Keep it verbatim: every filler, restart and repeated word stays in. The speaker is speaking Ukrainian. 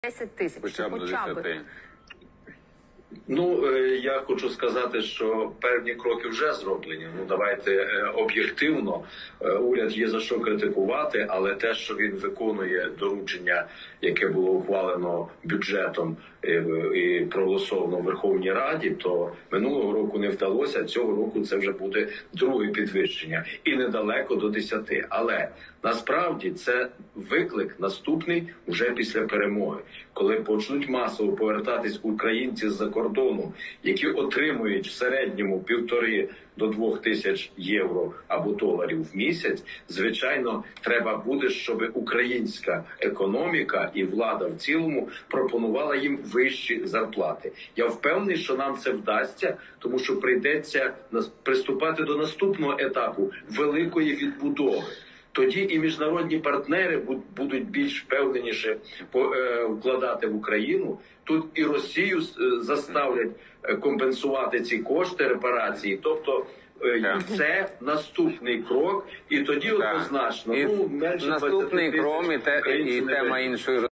десять тисяч. Хоча б до десяти. Ну, я хочу сказати, що певні кроки вже зроблені. Ну, давайте об'єктивно. Уряд є за що критикувати, але те, що він виконує доручення, яке було ухвалено бюджетом і проголосовано в Верховній Раді, то минулого року не вдалося, цього року це вже буде друге підвищення. І недалеко до десяти. Але насправді це виклик наступний вже після перемоги. Коли почнуть масово повертатись українці з-за кордону, які отримують в середньому півтори до двох тисяч євро або доларів в місяць, звичайно, треба буде, щоб українська економіка і влада в цілому пропонувала їм вищі зарплати. Я впевнений, що нам це вдасться, тому що прийдеться приступати до наступного етапу великої відбудови. Тоді і міжнародні партнери будуть більш впевненіше вкладати в Україну. Тут і Росію заставлять компенсувати ці кошти репарації. Тобто це наступний крок, і тоді однозначно, і ну, менше наступний крок і, те, і тема іншої